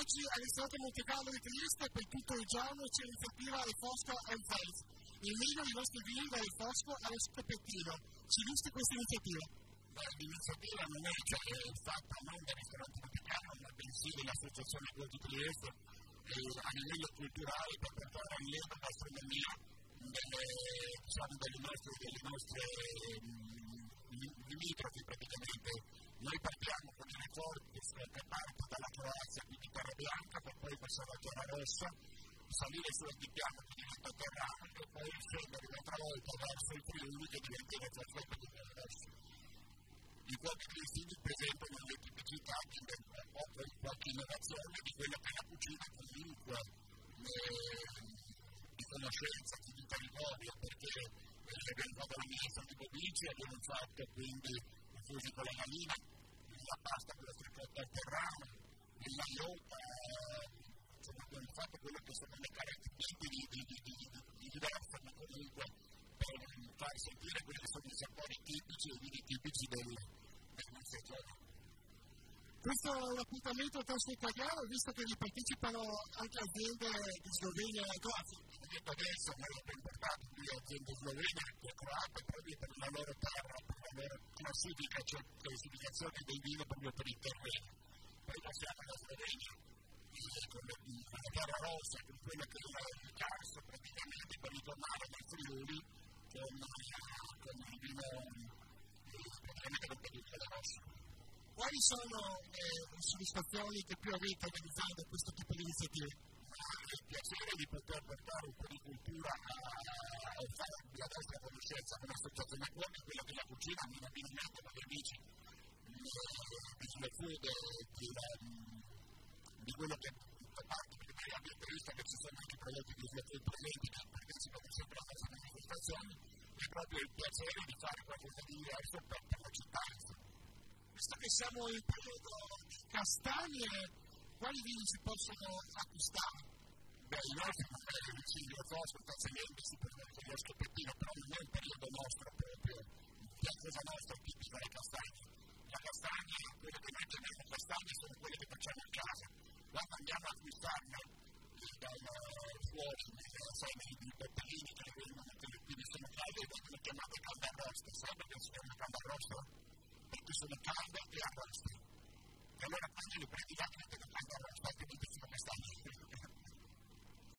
Oggi all'Istituto Montecarlo di Trieste per tutto il giorno c'è l'iniziativa Il Fosco and Friends. Il meglio dei nostri vini dal Fosco allo scopettino. Ci illustri questa iniziativa? L'iniziativa non è fatta non dal ristorante Montecarlo, ma bensì dell'Associazione Gol di Trieste a livello culturale per portare all'evo la gastronomia delle nostre limitrofi praticamente. Noi partiamo con il report che parte dalla Croazia, quindi terra bianca, per poi passare a terra rossa, salire sull'altipiano che diventa terrano e poi scendere un'altra volta verso il Friuli che diventa il retroflotto di terra rossa. I quadri triestini presentano le tipicità che offrono qualche innovazione di quella che è la cucina comunque di conoscenza, di territorio, perché abbiamo fatto la messa di bobici, abbiamo fatto quindi il fusi con la gallina, la pasta con la fricotta al terrano, la iota, abbiamo fatto quello che sono le caratteristiche di diverse, ma comunque per far sentire quelli che sono i sapori tipici e i vini tipici del nostro giorno. Questo è un appuntamento transitariano, visto che vi partecipano anche aziende di Slovenia e Croazia. Adesso è molto importante le aziende slovene e croate proprio per la loro terra, per la loro classificazione dei vini proprio per il terreno. Poi passiamo alla Slovenia, con la terra rossa, con quello che è il carso praticamente per ritornare nel Friuli, con il vino praticamente con prodotto da rosso. Quali sono le soddisfazioni che più avete organizzando questo tipo di iniziative? Il piacere di poter portare un po' di cultura a fare la nostra conoscenza con l'associazione Cuochi, quella che è la cucina, non abbinamento con gli amici di slow food, di quello che fa parte, perché magari abbiamo visto che ci sono anche prodotti di slow food presenti che partecipano sempre alla nostra manifestazione, è proprio il piacere di fare qualcosa di diverso per la città. Visto che siamo in periodo di castagne, quali vini si possono acquistare? I nostri magari vicini al Fosco, facilmente si permette lo scopettino, però non è un periodo nostro proprio. La cosa nostra è tipica le castagne. La castagna, quelle che noi chiamiamo castagne, sono quelle che facciamo in casa. Quando andiamo a acquistarle fuori, nei botteghini che le